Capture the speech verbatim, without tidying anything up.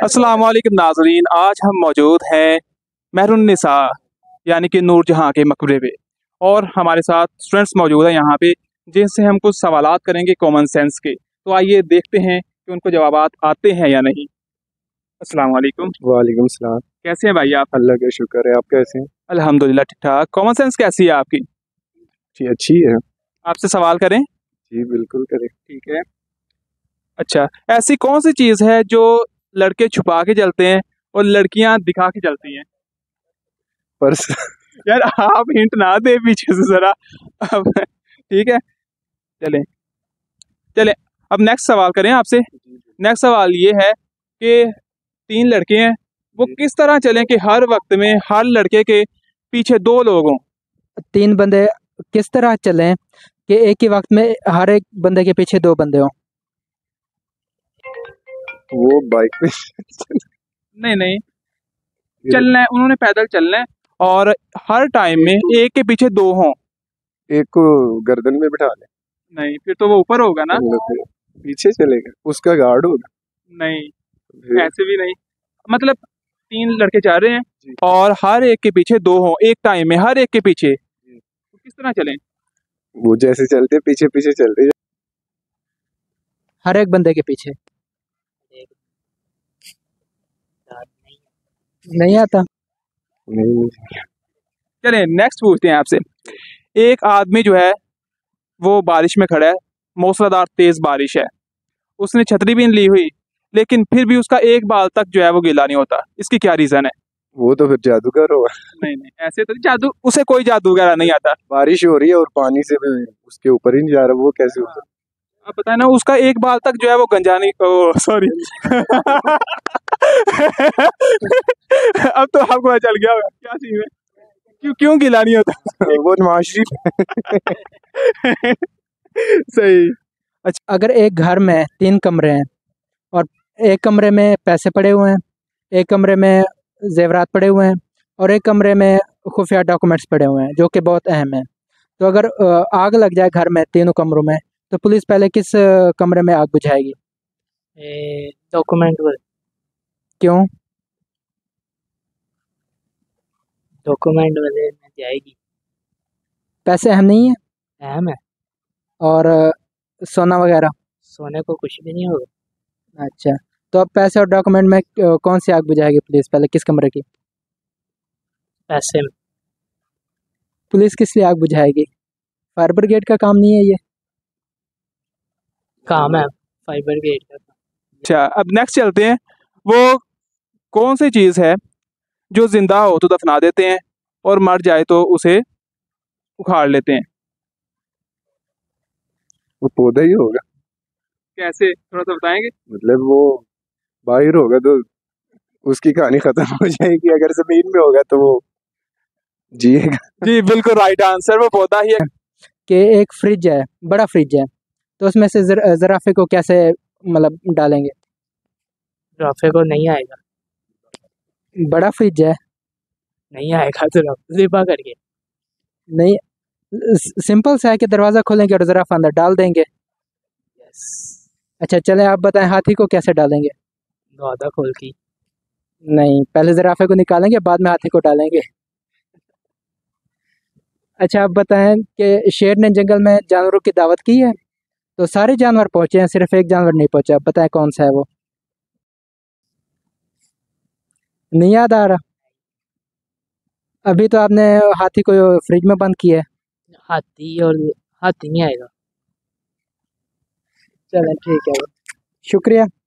अस्सलाम वालेकुम नाज़रीन, आज हम मौजूद हैं मेहरुन्निसा यानी कि नूरजहाँ के मकबरे पे और हमारे साथ स्टूडेंट्स मौजूद हैं यहाँ पे जिनसे हम कुछ सवालात करेंगे कॉमन सेंस के। तो आइए देखते हैं कि उनको जवाबात आते हैं या नहीं। अस्सलाम वालेकुम। वालेकुम सलाम। कैसे हैं भाई आप? अल्लाह का शुक्र है, आप कैसे हैं? अल्हम्दुलिल्लाह ठीक ठाक। कॉमन सेंस कैसी है आपकी? जी अच्छी है। आपसे सवाल करें? जी बिल्कुल करें। ठीक है। अच्छा, ऐसी कौन सी चीज़ है जो लड़के छुपा के चलते हैं और लड़कियां दिखा के चलती हैं? पर्स। यार आप हिंट ना दे पीछे से जरा। अब ठीक है, चलें चलें अब नेक्स्ट सवाल करें आपसे। नेक्स्ट सवाल ये है कि तीन लड़के हैं, वो किस तरह चलें कि हर वक्त में हर लड़के के पीछे दो लोग हों? तीन बंदे किस तरह चलें कि एक ही वक्त में हर एक बंदे के पीछे दो बंदे हों? वो बाइक पे। नहीं नहीं, चलना है, उन्होंने पैदल चलना है और हर टाइम में एक के पीछे दो हों। एक को गर्दन में बिठा ले। नहीं, फिर तो वो ऊपर होगा ना। पीछे चलेगा, उसका गार्ड होगा। नहीं, ऐसे भी नहीं। मतलब तीन लड़के जा रहे हैं और हर एक के पीछे दो हों एक टाइम में, हर एक के पीछे, तो किस तरह चलें? वो जैसे चलते पीछे पीछे चलते जा। हर एक बंदे के पीछे नहीं आता। नहीं। चलें नेक्स्ट पूछते हैं आपसे। एक आदमी जो है वो बारिश में खड़ा है, मूसलाधार तेज बारिश है, उसने छतरी भी नहीं ली हुई लेकिन फिर भी उसका एक बाल तक जो है वो गीला नहीं होता, इसकी क्या रीजन है? वो तो फिर जादूगर होगा। नहीं नहीं, ऐसे तो जादू, उसे कोई जादू वगैरह नहीं आता। बारिश हो रही है और पानी से भी उसके ऊपर ही नहीं जा रहा, वो कैसे हो सकता? आप बताए ना, उसका एक बाल तक जो है वो गंजा नहीं, ओ सॉरी। अब तो आपको पता चल गया होगा क्या चीज है, क्यों क्यों गीला नहीं होता। वो नवाज शरीफ। सही। अच्छा, अगर एक घर में तीन कमरे हैं और एक कमरे में पैसे पड़े हुए हैं, एक कमरे में जेवरात पड़े हुए हैं और एक कमरे में खुफिया डॉक्यूमेंट्स पड़े हुए हैं जो कि बहुत अहम है, तो अगर अ, आग लग जाए घर में तीनों कमरों में, तो पुलिस पहले किस अ, कमरे में आग बुझाएगी? डॉक्यूमेंट पर। क्यों? डॉक्यूमेंट वाले में जाएगी। पैसे अहम नहीं है? अहम है। और अ, सोना वगैरह? सोने को कुछ भी नहीं होगा। अच्छा, तो अब पैसे और डॉक्यूमेंट में अ, कौन सी आग बुझाएगी पुलिस पहले, किस कमरे की? पैसे में। पुलिस किस लिए आग बुझाएगी? फायर ब्रिगेड का काम नहीं है ये? काम है फाइबर गेट का। अच्छा, अब नेक्स्ट चलते हैं। वो कौन सी चीज है जो जिंदा हो तो दफना देते हैं और मर जाए तो उसे उखाड़ लेते हैं? वो पौधा ही होगा। कैसे, थोड़ा सा बताएंगे? मतलब वो बाहर होगा तो उसकी कहानी खत्म हो जाएगी, अगर जमीन में होगा तो वो जिएगा। जी बिल्कुल राइट आंसर, वो पौधा ही है। कि एक फ्रिज है, बड़ा फ्रिज है, तो उसमें से जर, जराफे को कैसे मतलब डालेंगे? राफे को नहीं आएगा। बड़ा फ्रिज है। नहीं आएगा तो जिबा करके। नहीं, सिंपल सा है कि दरवाज़ा खोलेंगे और जराफा अंदर डाल देंगे। यस। अच्छा चलें, आप बताएं हाथी को कैसे डालेंगे? दरवाजा खोल के। नहीं, पहले जराफे को निकालेंगे बाद में हाथी को डालेंगे। अच्छा आप बताएं कि शेर ने जंगल में जानवरों की दावत की है, तो सारे जानवर पहुंचे हैं, सिर्फ एक जानवर नहीं पहुंचा, आप बताएं कौन सा है वो? नहीं याद आ रहा? अभी तो आपने हाथी को फ्रिज में बंद किया है। हाथी और हाथी नहीं आएगा। चलें ठीक है, शुक्रिया।